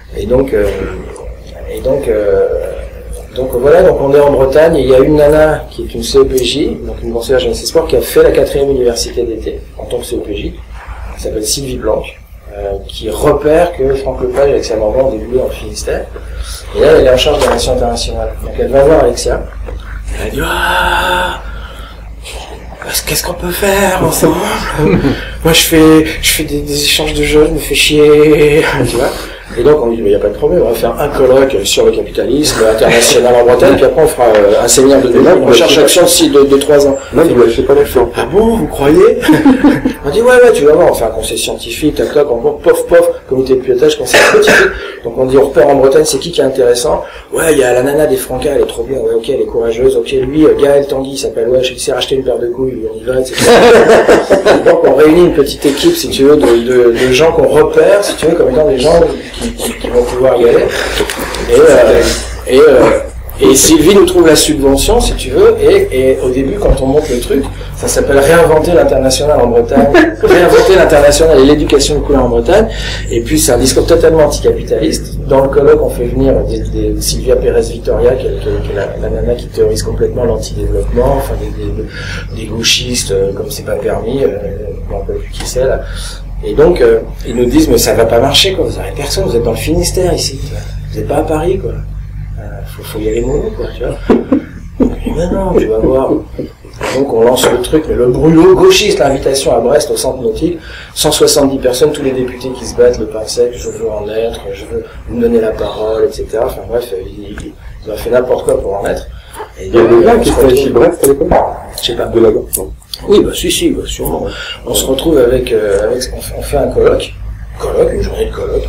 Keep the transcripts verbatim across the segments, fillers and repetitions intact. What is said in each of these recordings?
Et donc, euh, et donc, euh, donc voilà, donc on est en Bretagne, et il y a une nana qui est une C E P J, donc une conseillère jeunesse et sport, qui a fait la quatrième université d'été en tant que C E P J, qui s'appelle Sylvie Blanc, euh, qui repère que Franck Lepage avec sa maman ont débuté dans le Finistère. Et là, elle est en charge des relations internationales. Donc elle va voir Alexia, elle dit ah, qu'est-ce qu'on peut faire ensemble? Moi je fais je fais des, des échanges de jeunes, je me fais chier, tu vois. Et donc on dit, il n'y a pas de problème, on va faire un colloque sur le capitalisme international en Bretagne, puis après on fera euh, un séminaire de débat, une recherche action de, de, de trois ans. Non, vous lâchez pas l'action. Ah bon, vous croyez? On dit, ouais, ouais, tu vas voir, on fait un conseil scientifique, tac, tac, on pof, pof, comité de pilotage, conseil scientifique. Donc on dit, on repère en Bretagne, c'est qui qui est intéressant? Ouais, il y a la nana des Francas, elle est trop bien, ouais, ok, elle est courageuse, ok, lui, Gaël Tanguy, il s'appelle, ouais, il s'est racheté une paire de couilles, on y va, et cetera. Donc on réunit une petite équipe, si tu veux, de, de, de gens qu'on repère, si tu veux, comme étant des gens qui, qui, qui vont pouvoir y aller. Et, euh, et, euh, et Sylvie nous trouve la subvention, si tu veux, et, et au début, quand on monte le truc, ça s'appelle Réinventer l'international en Bretagne, Réinventer l'international et l'éducation de couleur en Bretagne, et puis c'est un discours totalement anticapitaliste. Dans le colloque, on fait venir des, des Sylvia Pérez-Victoria, qui est, qui est, qui est la, la nana qui théorise complètement l'antidéveloppement, enfin des, des, des gauchistes, euh, comme c'est pas permis, euh, je ne me rappelle plus qui c'est là. Et donc, euh, ils nous disent, mais ça va pas marcher, quoi, vous avez personne, vous êtes dans le Finistère ici, vous n'êtes pas à Paris, quoi. Euh, faut, faut y aller mollo, quoi, tu vois. Mais maintenant, tu vas voir. Donc on lance le truc, mais le brûlot gauchiste, l'invitation à Brest, au centre nautique, cent soixante-dix personnes, tous les députés qui se battent, le pain sec, je veux en être, je veux me donner la parole, et cetera. Enfin bref, ils, ils ont fait n'importe quoi pour en être. Et il y a des gens qui étaient chez Brest à l'époque? Je sais pas. De la gauche, non. Oui, bah si, si, bah, sûrement. On se retrouve avec, euh, avec, on fait, on fait un colloque, colloque, une journée de colloque.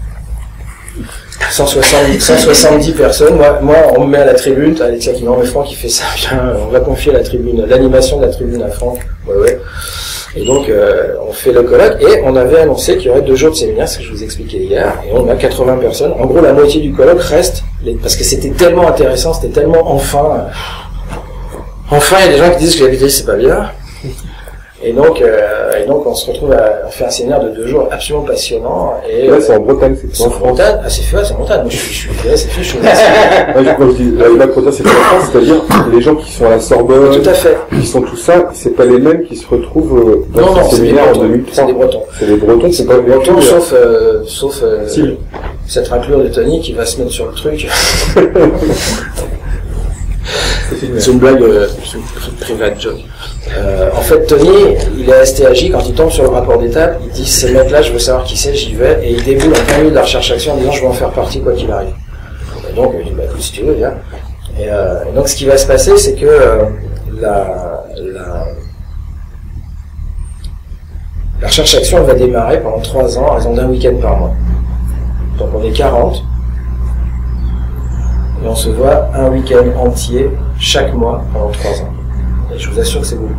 cent soixante, cent soixante-dix personnes, moi, moi, on me met à la tribune, t'as Alexia qui dit, non mais Franck, il fait ça, bien, on va confier la tribune, l'animation de la tribune à Franck, ouais, ouais. Et donc, euh, on fait le colloque, et on avait annoncé qu'il y aurait deux jours de séminaire, ce que je vous expliquais hier, et on a quatre-vingts personnes. En gros, la moitié du colloque reste, les, parce que c'était tellement intéressant, c'était tellement enfin, enfin, il y a des gens qui disent que l'habitude c'est pas bien. Et donc, euh, et donc, on se retrouve à, à faire un séminaire de deux jours absolument passionnant. Et là, c'est en Bretagne, c'est en Bretagne. Ah, c'est fait, c'est en Bretagne. Moi, je suis, je suis, là, c'est fait, je suis. Moi, je dis, la, la Bretagne, c'est en France, c'est-à-dire les gens qui sont à la Sorbonne, tout à fait, qui sont tout ça, c'est pas les mêmes qui se retrouvent dans non, ce non, séminaire en deux mille trois. C'est des Bretons. C'est des Bretons, c'est pas des Bretons, vécu, sauf, euh, sauf, euh, si. cette raclure de Tony qui va se mettre sur le truc. C'est une blague, euh, c'est une private joke. Euh, en fait, Tony, il est à S T A J, quand il tombe sur le rapport d'étape, il dit, ces mecs-là, je veux savoir qui c'est, j'y vais, et il déboule en plein milieu de la recherche action en disant, je veux en faire partie, quoi qu'il arrive. Et donc, il dit, bah, écoute, si tu veux, viens. Et, euh, et donc, ce qui va se passer, c'est que, euh, la, la, la recherche action, elle va démarrer pendant trois ans, à raison d'un week-end par mois. Donc, on est quarante. Et on se voit un week-end entier, chaque mois, pendant trois ans. Et je vous assure que c'est beaucoup.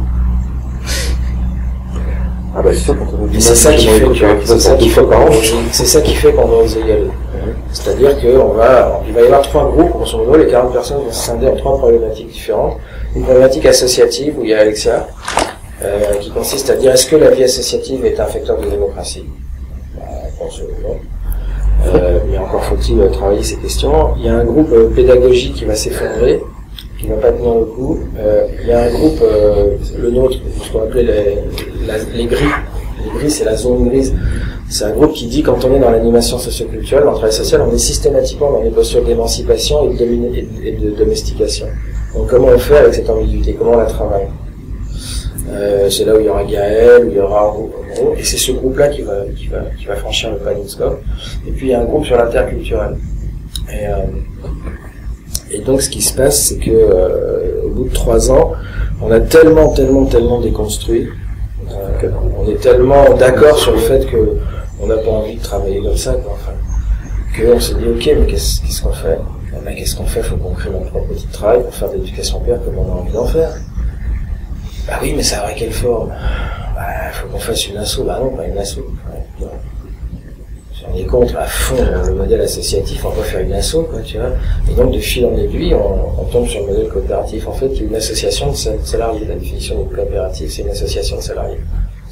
Ah bah c'est ça, quand on dit c'est ça qui fait que, c'est ça qui fait qu'on c'est ça qui fait qu'on doit oser y aller. C'est-à-dire qu'on va, il va y avoir trois groupes, grosso modo, les quarante personnes vont se scinder en trois problématiques différentes. Une problématique associative, où il y a Alexia, euh, qui consiste à dire, est-ce que la vie associative est un facteur de démocratie? Bah, je pense que non. Euh, mais encore faut-il euh, travailler ces questions. Il y a un groupe euh, pédagogique qui va s'effondrer, qui va pas tenir le coup. Euh, il y a un groupe, euh, le nôtre, ce qu'on appelait les, la, les gris. Les gris, c'est la zone grise. C'est un groupe qui dit, quand on est dans l'animation socioculturelle, dans le travail social, on est systématiquement dans des postures d'émancipation et de, et de, et de domestication. Donc comment on fait avec cette ambiguïté? Comment on la travaille? Euh, c'est là où il y aura Gaël, où il y aura un groupe, en gros, et c'est ce groupe-là qui va, qui va, qui va franchir le panier de scope. Et puis il y a un groupe sur l'interculturel. Et, euh, et donc ce qui se passe, c'est que euh, au bout de trois ans, on a tellement, tellement, tellement déconstruit, euh, on est tellement d'accord sur le fait que on n'a pas envie de travailler comme ça, quoi, enfin, qu'on se dit ok, mais qu'est-ce, qu'est-ce qu'on fait? Eh ben, qu'est-ce qu'on fait? Faut qu'on crée notre propre petit travail pour faire de l'éducation paire comme on a envie d'en faire. Bah oui, mais ça aurait quelle forme? Bah, faut qu'on fasse une asso. Bah non, pas une asso. Ouais, si on est contre à fond le modèle associatif, on va faire une asso, quoi, tu vois. Et donc, de fil en aiguille, on, on tombe sur le modèle coopératif, en fait, qui est une association de salariés. La définition du coopératif, c'est une association de salariés.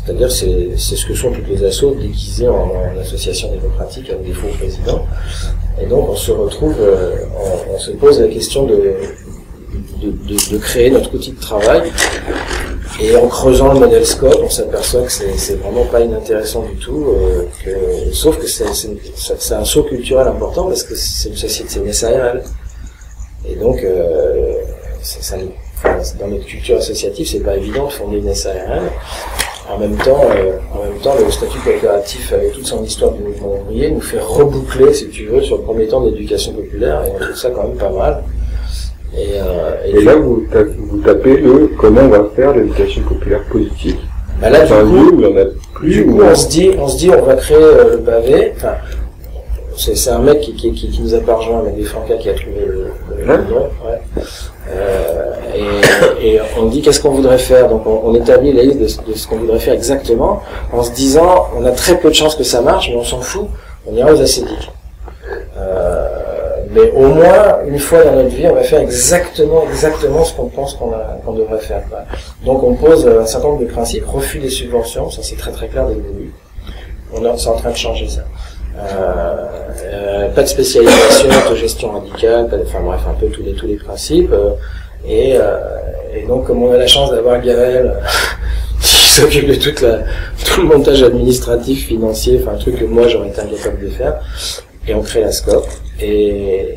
C'est-à-dire c'est c'est ce que sont toutes les assos déguisées en, en association démocratique avec des faux présidents. Et donc on se retrouve, euh, on, on se pose la question de, de, de, de créer notre outil de travail. Et en creusant le modèle scope, on s'aperçoit que c'est, c'est vraiment pas inintéressant du tout, euh, que, sauf que c'est, c'est, c'est un saut culturel important parce que c'est une société, c'est une S A R L. Et donc, euh, c'est, ça, enfin, dans notre culture associative, c'est pas évident de fonder une S A R L. En même temps, euh, en même temps, le statut coopératif, avec toute son histoire du mouvement ouvrier, nous fait reboucler, si tu veux, sur le premier temps de l'éducation populaire, et on trouve ça quand même pas mal. Et, euh, et, et là, vous, tapez, vous tapez le comment on va faire l'éducation populaire politique. Bah là, du un coup, lieu où il y en a plus. Du coup, on se dit, on se dit, on va créer euh, le pavé. Enfin, c'est, c'est un mec qui, qui, qui, qui nous a pas rejoint, avec des Franca qui a trouvé le, le, ouais. le nom. Ouais. Euh, et, et on dit qu'est-ce qu'on voudrait faire. Donc, on, on établit la liste de, de ce qu'on voudrait faire exactement, en se disant, on a très peu de chances que ça marche, mais on s'en fout. On ira aux ascédiques. Euh, Mais au moins, une fois dans notre vie, on va faire exactement, exactement ce qu'on pense qu'on, a, qu'on devrait faire. Quoi. Donc on pose un certain nombre de principes, refus des subventions, ça c'est très très clair dès le début. On est, c'est en train de changer ça. Euh, euh, pas de spécialisation, autogestion radicale, pas de, enfin bref, un peu tous les tous les principes. Euh, et, euh, et donc comme on a la chance d'avoir Gaël qui s'occupe de toute la, tout le montage administratif, financier, enfin un truc que moi j'aurais été incapable de faire, et on crée la scope. Et,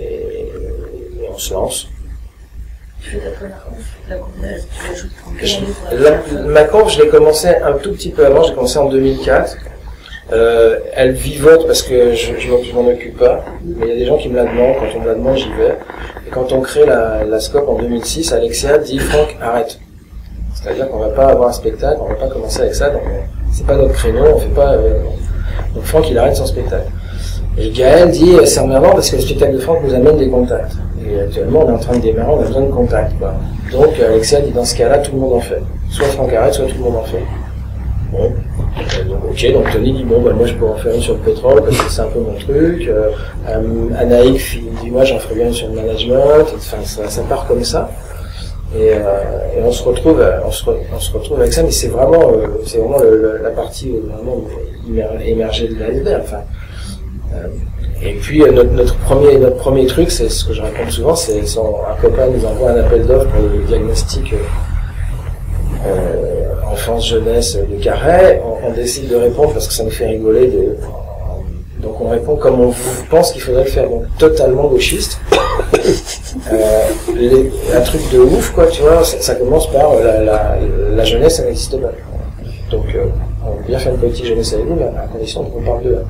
et on se lance. Je vais d'accord, la conf, la conf, tu l'ajoutes en la, ma conf, je l'ai commencé un tout petit peu avant, j'ai commencé en deux mille quatre. Euh, elle vivote parce que je, je, je m'en occupe pas, mais il y a des gens qui me la demandent, quand on me la demande, j'y vais. Et quand on crée la, la scope en deux mille six, Alexia dit, Franck, arrête. C'est-à-dire qu'on va pas avoir un spectacle, on va pas commencer avec ça, donc c'est pas notre créneau, on fait pas, euh, donc Franck, il arrête son spectacle. Et Gaël dit, c'est emmerdant parce que le spectacle de Franck nous amène des contacts. Et actuellement, on est en train de démarrer, on a besoin de contacts, quoi. Donc, Alexia dit, dans ce cas-là, tout le monde en fait. Soit Franck arrête, soit tout le monde en fait. Bon. Euh, donc, ok, donc Tony dit, bon, bah, moi, je pourrais en faire une sur le pétrole parce que c'est un peu mon truc. Euh, euh, Anaïk dit, moi, j'en ferais bien une sur le management. Enfin, ça, ça part comme ça. Et, euh, et on se retrouve, on se, re, on se retrouve avec ça, mais c'est vraiment, euh, c'est vraiment le, le, la partie euh, vraiment émergée de l'iceberg. Enfin, Euh, et puis euh, notre, notre premier notre premier truc, c'est ce que je raconte souvent, c'est son, un copain nous envoie un appel d'offres pour le diagnostic euh, euh, enfance jeunesse de Carhaix. On, on décide de répondre parce que ça nous fait rigoler. De, euh, donc on répond comme on pense qu'il faudrait le faire, donc totalement gauchiste. Euh, les, un truc de ouf, quoi, tu vois. Ça, ça commence par la, la, la jeunesse, ça n'existe pas. Donc euh, on veut bien faire une politique jeunesse avec vous, mais à condition qu'on parle de.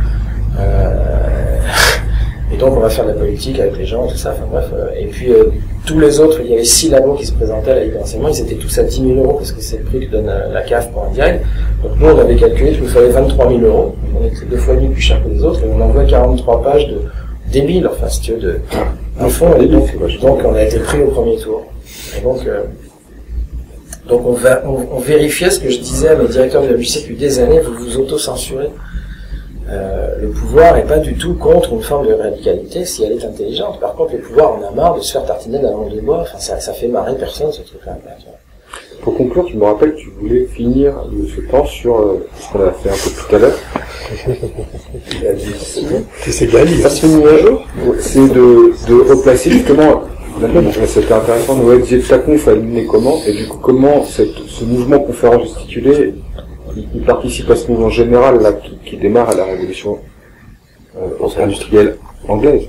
Euh, et donc on va faire de la politique avec les gens, tout ça, enfin bref. Euh, et puis euh, tous les autres, il y avait six labos qui se présentaient à la Ligue d'enseignement, ils étaient tous à dix mille euros parce que c'est le prix que donne euh, la C A F pour un diag. Donc nous on avait calculé qu'il nous fallait vingt-trois mille euros, on était deux fois et demi plus cher que les autres, et on envoie quarante-trois pages de débiles, enfin si tu veux, de un fond, et donc, donc on a été pris au premier tour. Et donc euh, donc on, va, on, on vérifiait ce que je disais à mes directeurs de la musique depuis des années, vous vous auto-censurez. Euh, le pouvoir n'est pas du tout contre une forme de radicalité si elle est intelligente. Par contre, le pouvoir en a marre de se faire tartiner de la langue de bois. Enfin, ça, ça fait marrer personne, ce truc-là. Pour conclure, tu me rappelles que tu voulais finir ce temps sur euh, ce qu'on a fait un peu tout à l'heure. C'est Gali. Ça se finit un jour. C'est de, de replacer justement. C'était intéressant. On va dire ta conf a éliminé comment et du coup comment cette, ce mouvement conférence gesticulée il participe à ce mouvement général là qui, qui démarre à la révolution euh, industrielle anglaise.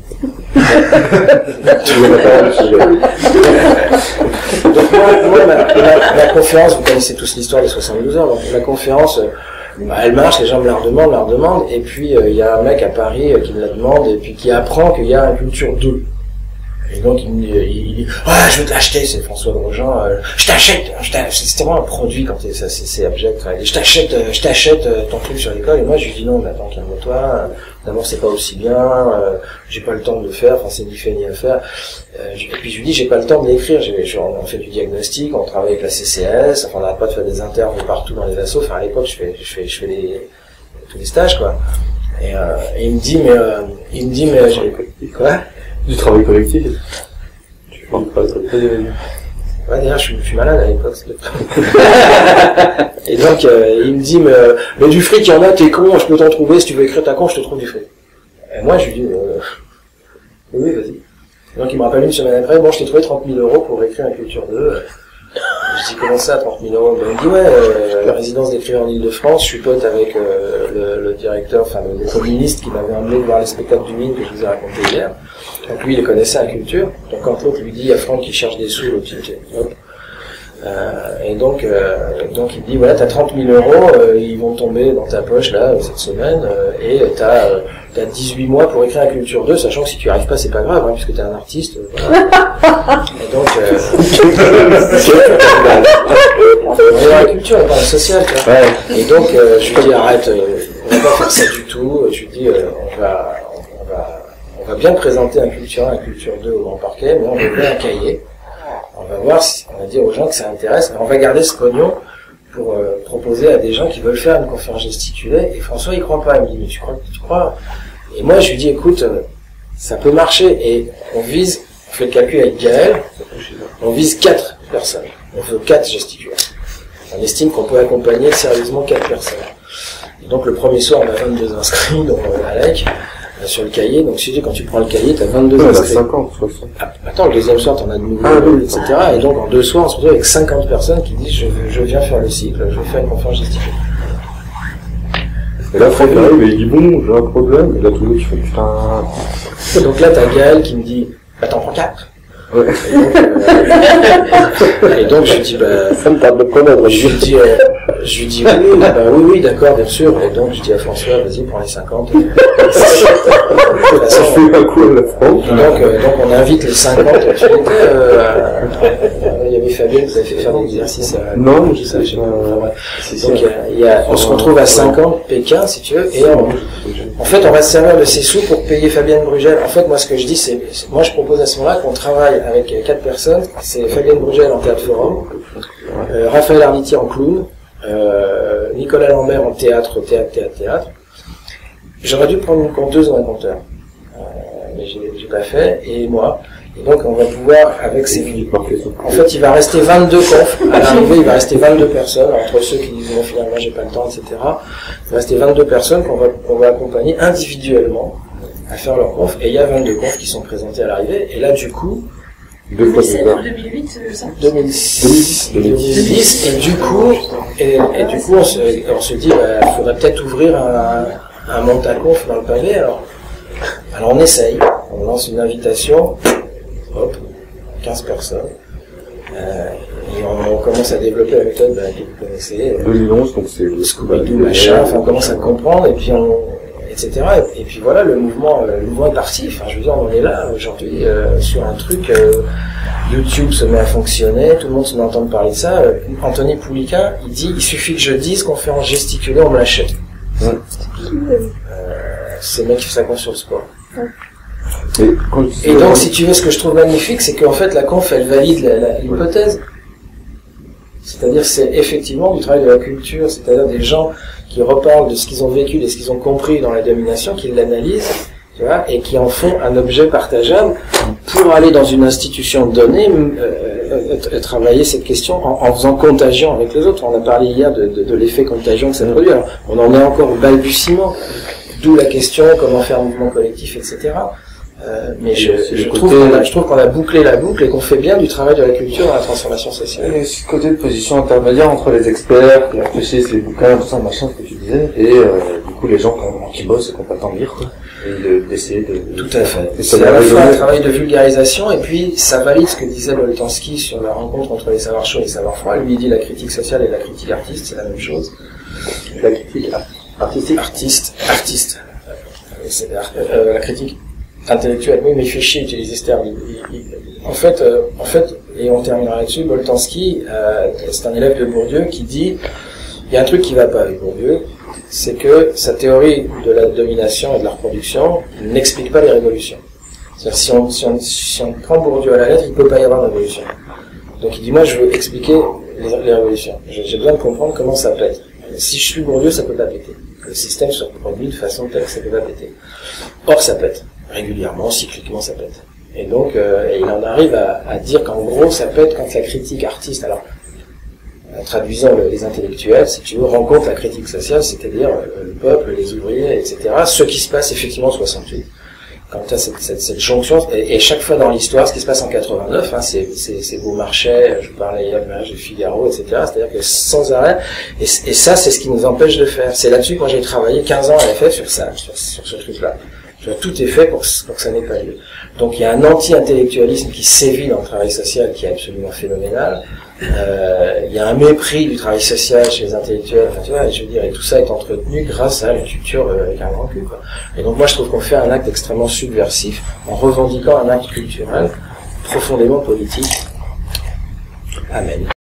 Tu vois pas le sujet. Donc moi, moi ma, ma, ma conférence, vous connaissez tous l'histoire des soixante-douze heures, donc la conférence, euh, bah, elle marche, les gens me la redemandent, me la redemandent, et puis il euh, y a un mec à Paris euh, qui me la demande, et puis qui apprend qu'il y a une culture deux. Et donc il me dit, il dit, ah, je veux te l'acheter, c'est François Grosjean, euh, je t'achète, je t'achète, c'était vraiment un produit quand c'est, c'est, c'est abject, ouais. Je t'achète, euh, je t'achète euh, ton truc sur l'école, et moi je lui dis non, mais attends, calme-toi, euh, d'abord c'est pas aussi bien, euh, j'ai pas le temps de le faire, enfin c'est ni fait ni à faire, euh, et puis je lui dis j'ai pas le temps de l'écrire, j'ai, j'ai, on fait du diagnostic, on travaille avec la C C S, enfin on n'arrête pas de faire des interviews partout dans les assos, enfin à l'époque je fais, je fais, je fais les, tous les stages quoi, et, euh, et il me dit mais, euh, il me dit mais, j'ai, quoi? Du travail collectif. Tu parles pas de Ouais, d'ailleurs, je suis, je suis malade à l'époque. Et donc, euh, il me dit, mais, mais du fric, il y en a, t'es con, je peux t'en trouver, si tu veux écrire ta con, je te trouve du fric. Et moi, je lui dis, euh, oui, oui, vas-y. Donc, il me rappelle une semaine après, bon, je t'ai trouvé trente mille euros pour écrire un Culture deux. Je dis, comment ça, trente mille euros? Ben, il me dit, ouais, euh, la résidence d'écrivains en Ile-de-France, je suis pote avec euh, le, le directeur, enfin, le, le communiste qui m'avait emmené voir les spectacles du Mine que je vous ai raconté hier. Donc, lui, il connaissait la culture. Donc, quand l'autre lui dit, il y a Franck qui cherche des sous, l'autre, il dit, hop. Euh, et donc, euh, donc il dit, voilà, t'as trente mille euros, euh, ils vont tomber dans ta poche, là, cette semaine, euh, et t'as, euh, t'as dix-huit mois pour écrire un Culture deux, sachant que si tu n'y arrives pas, c'est pas grave, hein, puisque t'es un artiste, euh, voilà. Et donc, euh, on est dans la culture, on est dans la sociale, tu vois. Et donc, euh, je lui dis, arrête, euh, on va pas faire ça du tout, je lui dis, euh, on va, on va, on va bien présenter un Culture un, un Culture deux au Grand Parquet, mais on va faire un cahier. On va voir si, on va dire aux gens que ça intéresse, on va garder ce pognon pour euh, proposer à des gens qui veulent faire une conférence gesticulée. Et François, il croit pas, il me dit, mais tu crois, tu crois? Et moi, je lui dis, écoute, euh, ça peut marcher, et on vise, on fait le calcul avec Gaël, on vise quatre personnes. On veut quatre gesticulateurs. On estime qu'on peut accompagner sérieusement quatre personnes. Et donc, le premier soir, on a vingt-deux inscrits, donc, euh, Alec, sur le cahier, donc si tu quand tu prends le cahier, t'as vingt-deux ouais, inscrits. cinquante, soixante. Ah, attends, le deuxième soir, t'en as de nouveau, ah, oui. et cetera. Et donc, en deux soirs, on se retrouve avec cinquante personnes qui disent, je, je viens faire le cycle, je vais faire une conférence gesticulaire. Et là, Franck arrive et il dit, bon, j'ai un problème, et là, tous les autres, ils font, putain. Et donc là, t'as Gaël qui me dit, bah, t'en prends quatre. Ouais. Et donc, euh, et donc je lui dis, bah, ça me tarde de connaître. Je lui dis, euh, je lui dis, oui, bah, oui, oui, d'accord, bien sûr. Et donc, je dis à François, vas-y, prends les cinquante. Ça fait un coup à la France. Donc, euh, donc, on invite les cinquante. Tu étais, euh, euh, il y avait Fabien qui vous a fait faire des exercices. Euh, non, je sais, je sais pas. Enfin, ouais. Donc, il y a, on se retrouve à cinquante Pékin, si tu veux, et on, en fait, on va se servir de ces sous pour payer Fabienne Brugel. En fait, moi, ce que je dis, c'est, moi, je propose à ce moment-là qu'on travaille avec quatre personnes. C'est Fabienne Brugel en théâtre forum, euh, Raphaël Arditi en clown, euh, Nicolas Lambert en théâtre, théâtre, théâtre, théâtre. J'aurais dû prendre une conteuse ou un conteur, euh, mais j'ai, j'ai pas fait, et moi. Et donc, on va pouvoir, avec ces... En fait, il va rester vingt-deux confs. À l'arrivée, il va rester vingt-deux personnes, entre ceux qui disent, bon, finalement, j'ai pas le temps, et cetera. Il va rester vingt-deux personnes qu'on va, qu'on va accompagner individuellement à faire leur conf. Et il y a vingt-deux confs qui sont présentés à l'arrivée. Et là, du coup... deux mille sept ou deux mille huit, ça deux mille six, deux mille dix, et du coup, et, et du coup, on se, on se dit, bah, il faudrait peut-être ouvrir un, un montaconf dans le pavé, alors. Alors, on essaye. On lance une invitation. Hop, quinze personnes. Euh, et on, on commence à développer la méthode bah, que vous connaissez. deux mille onze, donc c'est le Scooby-Doo, machin, enfin, on commence à comprendre, et puis on, et cetera. Et, et puis voilà, le mouvement, euh, le mouvement est parti. Enfin, je veux dire, on est là aujourd'hui euh, sur un truc. Euh, YouTube se met à fonctionner, tout le monde se met à entendre parler de ça. Euh, Anthony Poulica, il dit, il suffit que je dise conférence gesticulée, on me l'achète. Ouais. Euh, c'est le mec qui fait sa conf sur le sport. Ouais. Et, et donc, si tu veux, ce que je trouve magnifique, c'est qu'en fait, la conf, elle valide la, la, l'hypothèse. C'est-à-dire, c'est effectivement du travail de la culture, c'est-à-dire des gens qui reparlent de ce qu'ils ont vécu, de ce qu'ils ont compris dans la domination, qui l'analysent, tu vois, et qui en font un objet partageable pour aller dans une institution donnée, euh, euh, travailler cette question en, en faisant contagion avec les autres. On a parlé hier de, de, de l'effet contagion que ça produit. Alors, on en est encore au balbutiement, d'où la question comment faire un mouvement collectif, et cetera. Euh, mais je, je, trouve qu'on a, je trouve qu'on a bouclé la boucle et qu'on fait bien du travail de la culture dans la transformation sociale. Et ce côté de position intermédiaire entre les experts qui réfléchissent les bouquins, tout ça, machin, ce que tu disais, et euh, du coup les gens qui bossent et qui n'ont pas le temps de lire, quoi, et de, d'essayer de... Tout à fait. Et c'est à la fois un travail de vulgarisation, et puis ça valide ce que disait Boltanski sur la rencontre entre les savoirs chauds et les savoirs froids. Lui, il dit la critique sociale et la critique artiste, c'est la même chose. La critique artistique Artiste, artiste. C'est, euh, la critique intellectuel, oui, mais il fait chier utiliser ce terme. Il, il, il, en fait, euh, en fait, et on terminera là-dessus, Boltanski, euh, c'est un élève de Bourdieu qui dit, il y a un truc qui va pas avec Bourdieu, c'est que sa théorie de la domination et de la reproduction n'explique pas les révolutions. C'est-à-dire, si on, si on, si on prend Bourdieu à la lettre, il peut pas y avoir de révolution. Donc il dit, moi, je veux expliquer les, les révolutions. J'ai, j'ai besoin de comprendre comment ça pète. Si je suis Bourdieu, ça peut pas péter. Le système se reproduit de façon telle que ça peut pas péter. Or, ça pète. Régulièrement, cycliquement, ça pète. Et donc, euh, et il en arrive à, à dire qu'en gros, ça peut être quand la critique artiste, alors, traduisant le, les intellectuels, si tu veux, rencontre la critique sociale, c'est-à-dire euh, le peuple, les ouvriers, et cetera, ce qui se passe effectivement en soixante-huit. Quand tu as cette, cette, cette jonction, et, et chaque fois dans l'histoire, ce qui se passe en quatre-vingt-neuf, hein, c'est, c'est, c'est Beaumarchais, je parlais hier du Figaro, et cetera, c'est-à-dire que sans arrêt, et, et ça, c'est ce qui nous empêche de faire. C'est là-dessus que moi j'ai travaillé quinze ans à la F F sur ça, sur, sur ce truc-là. Tout est fait pour, pour que ça n'ait pas lieu. Donc il y a un anti-intellectualisme qui sévit dans le travail social qui est absolument phénoménal. Euh, il y a un mépris du travail social chez les intellectuels. Enfin, tu vois, je veux dire, et tout ça est entretenu grâce à la culture euh, avec un grand cul, quoi. Et donc moi je trouve qu'on fait un acte extrêmement subversif en revendiquant un acte culturel profondément politique. Amen.